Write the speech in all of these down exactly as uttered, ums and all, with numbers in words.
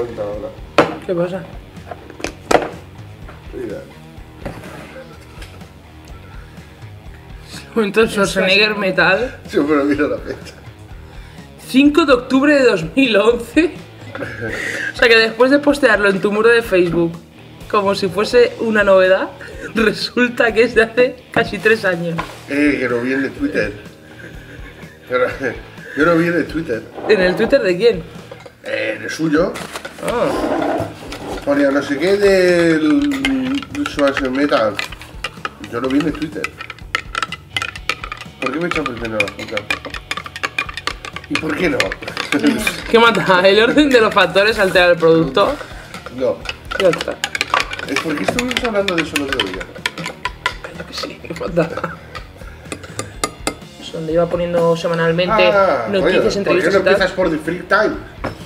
lo he quitado ahora. ¿Qué pasa? Mira. Momento Schwarzenegger Metal. Sí, pero mira la fecha. cinco de octubre de dos mil once. O sea que después de postearlo en tu muro de Facebook como si fuese una novedad, resulta que es de hace casi tres años. Eh, que lo vi en el Twitter. Pero, yo lo vi en el Twitter. ¿En el Twitter de quién? Eh, en el suyo. Ah, Ponía no sé qué del Schwarzenegger Metal. Yo lo vi en el Twitter. ¿Por qué me echan primero la puta? ¿Y por qué no? ¿qué mata? ¿El orden de los factores altera el producto? No. Ya está. Es porque estuvimos hablando de eso el otro día. Creo que sí, ¿qué mata? Es donde iba poniendo semanalmente Ah, noticias, coño, ¿por qué entrevistas no y tal. empiezas por The Freak Time?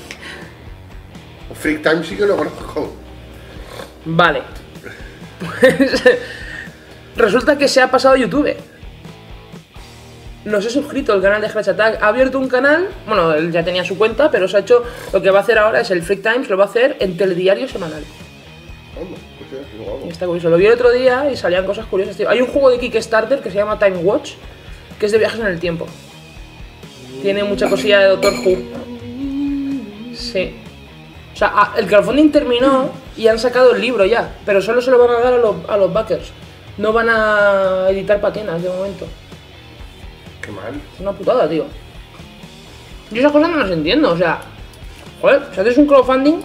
Freak Time sí que lo conozco. Vale. Pues resulta que se ha pasado a YouTube. Nos he suscrito al canal de Scratch Attack. Ha abierto un canal. Bueno, él ya tenía su cuenta, pero se ha hecho. Lo que va a hacer ahora es el Freak Times, lo va a hacer en telediario semanal. Vamos, pues ya, lo hago. Y está curioso. Lo vi el otro día y salían cosas curiosas, tío. Hay un juego de Kickstarter que se llama Time Watch, que es de viajes en el tiempo. Tiene mucha cosilla de Doctor Who. Sí. O sea, a- el crowdfunding terminó y han sacado el libro ya, pero solo se lo van a dar a los, a los backers. No van a editar patinas de momento. Qué mal. Es una putada, tío. Yo esas cosas no las entiendo, o sea... Joder, si haces un crowdfunding...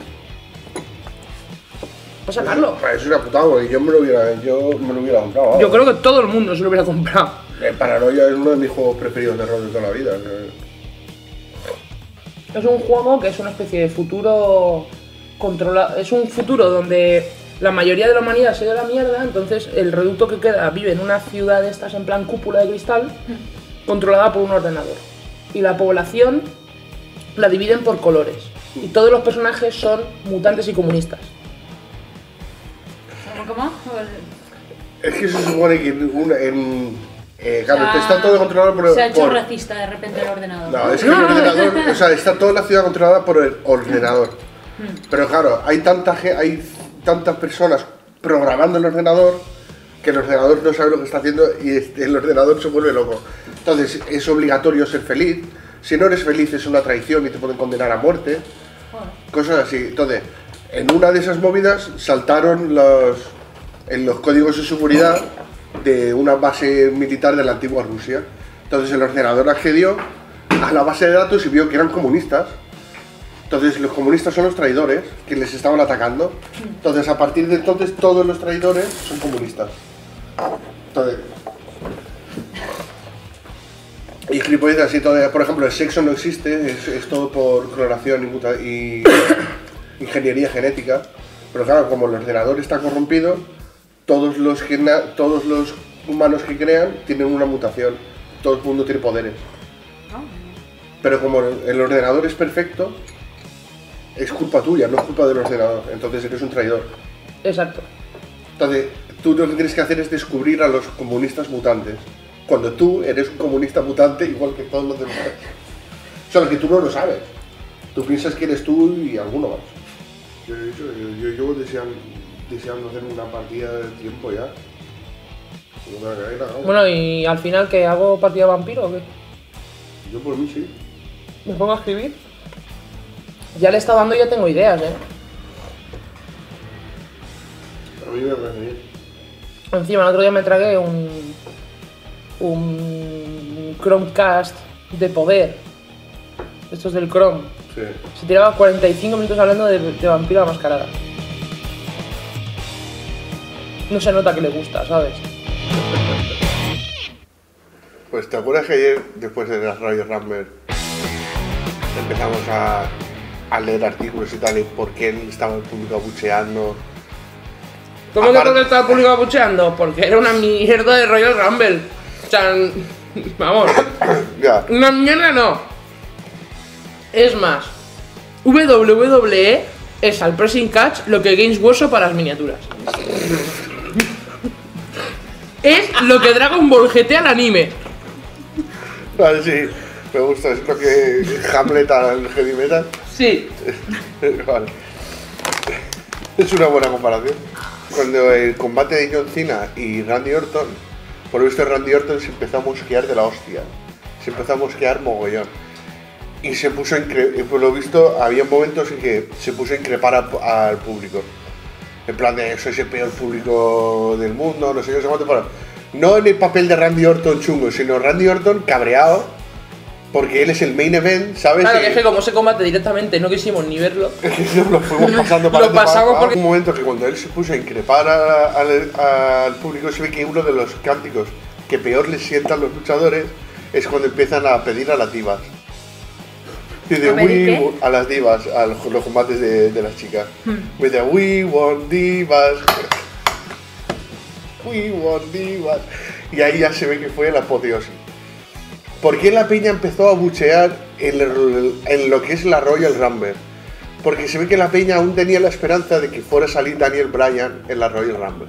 Para sacarlo. Es una putada, porque yo me lo hubiera, yo me lo hubiera comprado. Yo creo que todo el mundo se lo hubiera comprado. El Paranoia es uno de mis juegos preferidos de rol de toda la vida. Es un juego que es una especie de futuro controlado. Es un futuro donde la mayoría de la humanidad se ha ido a la mierda, entonces el reducto que queda vive en una ciudad de estas en plan cúpula de cristal, controlada por un ordenador. Y la población la dividen por colores. Y todos los personajes son mutantes y comunistas. ¿Cómo? ¿Cómo? Es que se supone que en, una- en eh, claro, O sea, está todo controlado por... Se ha hecho por- racista de repente el ordenador. No, es que el ordenador, o sea, está toda la ciudad controlada por el ordenador. Pero claro, hay tanta ge- hay tantas personas programando el ordenador que el ordenador no sabe lo que está haciendo y este- el ordenador se vuelve loco. Entonces, es obligatorio ser feliz. Si no eres feliz es una traición y te pueden condenar a muerte. Joder. Cosas así. Entonces, en una de esas movidas saltaron los, en los códigos de seguridad de una base militar de la antigua Rusia. Entonces el ordenador accedió a la base de datos y vio que eran comunistas. Entonces los comunistas son los traidores que les estaban atacando. Entonces a partir de entonces todos los traidores son comunistas. Entonces, y gilipolleces así, todo, por ejemplo, el sexo no existe, es, es todo por clonación y, muta- y ingeniería genética. Pero claro, como el ordenador está corrompido, todos los, gena- todos los humanos que crean tienen una mutación. Todo el mundo tiene poderes. Pero como el ordenador es perfecto, es culpa tuya, no es culpa del ordenador. Entonces eres un traidor. Exacto. Entonces, tú lo que tienes que hacer es descubrir a los comunistas mutantes. Cuando tú eres un comunista mutante igual que todos los demás. Solo que tú no lo sabes. Tú piensas que eres tú y alguno más. Yo he dicho, yo, yo llevo deseando, deseando hacer una partida de tiempo ya. Una carrera, ¿no? Bueno, y al final, ¿qué? ¿Hago partida vampiro o qué? Yo por mí sí. ¿Me pongo a escribir? Ya le está dando y ya tengo ideas, eh. A mí me parece bien. Encima, el otro día me tragué un. un Chromecast de poder. Esto es del Chrome. Sí. Se tiraba cuarenta y cinco minutos hablando de, de vampiro a la mascarada. No se nota que le gusta, ¿sabes? Pues te acuerdas que ayer, después de las Radio Rammer, empezamos a, a leer artículos y tal, y por qué él estaba el público abucheando. ¿Cómo que Aparte- porque estaba el público abucheando? Porque era una mierda de Royal Rumble. O sea, vamos, Ya, una mierda no. Es más, W W E es al pressing catch lo que Games Workshop para las miniaturas. Es lo que Dragon Ball G T al anime. vale, sí, me gusta, es lo que Hamlet al heavy metal. Sí. Vale. Es una buena comparación. Cuando el combate de John Cena y Randy Orton, por lo visto Randy Orton se empezó a mosquear de la hostia. Se empezó a mosquear mogollón. Y se puso a incre... por lo visto había momentos en que se puso a increpar a- al público. En plan de, sois el peor público del mundo, no sé qué, no sé cuánto, pero no en el papel de Randy Orton chungo, sino Randy Orton cabreado, porque él es el main event, ¿sabes? Claro, que es que como ese combate directamente no quisimos ni verlo. Nos lo fuimos pasando para Lo pasamos porque- un momento que cuando él se puso a increpar a- al, al público, se ve que uno de los cánticos que peor les sientan los luchadores es cuando empiezan a pedir a las divas. Dice, ¿A pedir "We qué? want-" a las divas, a los, los combates de, de las chicas. Dice, we want divas. We want divas. Y ahí ya se ve que fue la apoteosis. ¿Por qué la peña empezó a buchear en, el- en lo que es la Royal Rumble? Porque se ve que la peña aún tenía la esperanza de que fuera a salir Daniel Bryan en la Royal Rumble.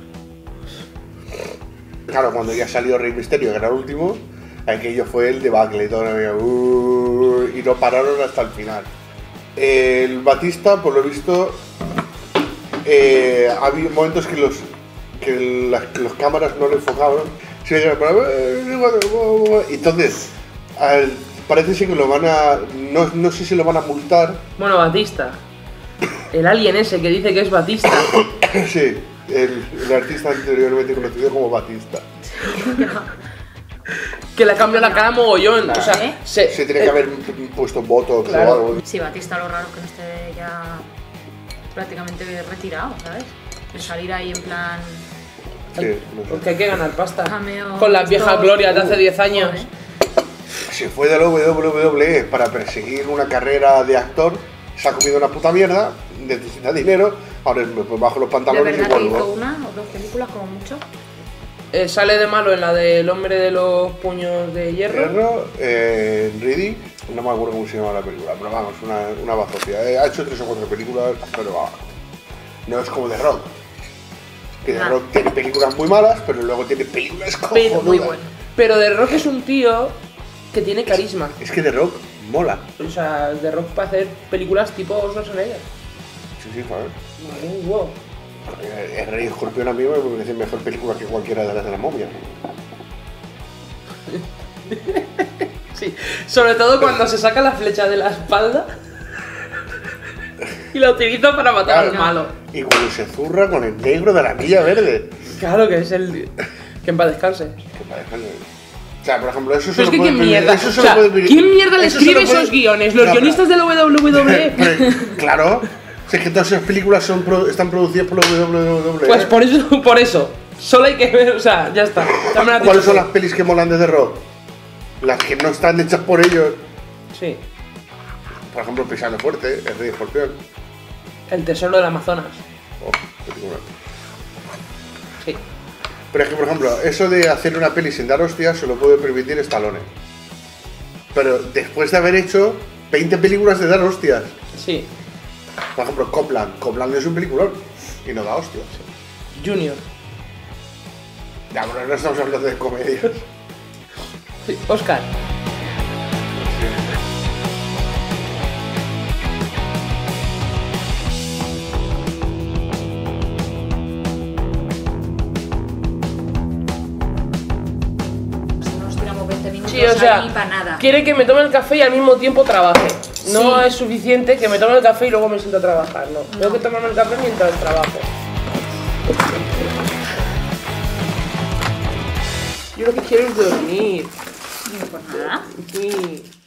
Claro, cuando ya salió Rey Mysterio, que era el último, aquello fue el debacle y todo, uh, y no pararon hasta el final. El Batista, por lo visto, eh, ha habido momentos que los que las que los cámaras no le enfocaban. Se veía, entonces, al- parece ser que lo van a, no, no sé si lo van a multar. Bueno, Batista. El alien ese que dice que es Batista. Sí, el, el artista anteriormente conocido como Batista. Que le cambió la cara mogollón. O sea, ¿Eh? se, Se tiene que haber puesto botox Claro. o algo. Sí, Batista, lo raro que no esté ya prácticamente retirado, ¿sabes? De salir ahí en plan Sí, no sé. Porque hay que ganar pasta. cameo. Con las viejas esto- glorias de hace diez años. Joder. Se fue de la W W E para perseguir una carrera de actor, se ha comido una puta mierda, necesita dinero, ahora me pues bajo los ¿De pantalones y verdad que hizo vuelvo. una o dos películas como mucho? Eh, sale de malo en la del hombre de los puños de hierro. Hierro, eh, Riddick, no me acuerdo cómo se llama la película, pero vamos, una, una bazofia. Eh, ha hecho tres o cuatro películas, pero va, no es como The Rock. Que The Ah. Rock tiene películas muy malas, pero luego tiene películas Pero cojonudas. muy bueno. Pero The Rock es un tío que tiene carisma. Es que The Rock mola. O sea, The Rock para hacer películas tipo Schwarzenegger. Sí, sí, joder. Muy wow. El Rey Escorpión a mí me parece mejor película que cualquiera de las de la momia. Sí. Sobre todo cuando se saca la flecha de la espalda y la utiliza para matar al Claro. malo. Y cuando se zurra con el negro de la milla verde. Claro que es el. Que en paz descanse. Que parece- O sea, por ejemplo, eso se Pero lo es que puede quién pedir- mierda. eso se O lo sea, puede pedir- ¿quién mierda le eso se escribe lo puede- esos guiones? ¿Los No, guionistas de la W W E? pero- Claro, si es que todas esas películas son pro- están producidas por la W W E. Pues por eso, por eso. Solo hay que ver, o sea, ya está. Ya me lo has ¿Cuáles dicho son todo. las pelis que molan de The Rock? Las que no están hechas por ellos. Sí. Por ejemplo, Pisando Fuerte, El Rey Escorpión. El tesoro del Amazonas. Oh, película. Sí. Pero es que, por ejemplo, eso de hacer una peli sin dar hostias se lo puede permitir Stallone. Pero después de haber hecho veinte películas de dar hostias. Sí. Por ejemplo, Copland. Copland es un peliculón y no da hostias. Junior. Ya, bueno, no estamos hablando de comedias. Sí. Oscar. Si no nos tiramos veinte minutos Sí, o sea, ahí para nada. quiere que me tome el café y al mismo tiempo trabaje. No Sí. es suficiente que me tome el café y luego me siento a trabajar, no. Tengo que tomarme el café mientras trabajo. Yo lo que quiero es dormir. Pues nada. Sí.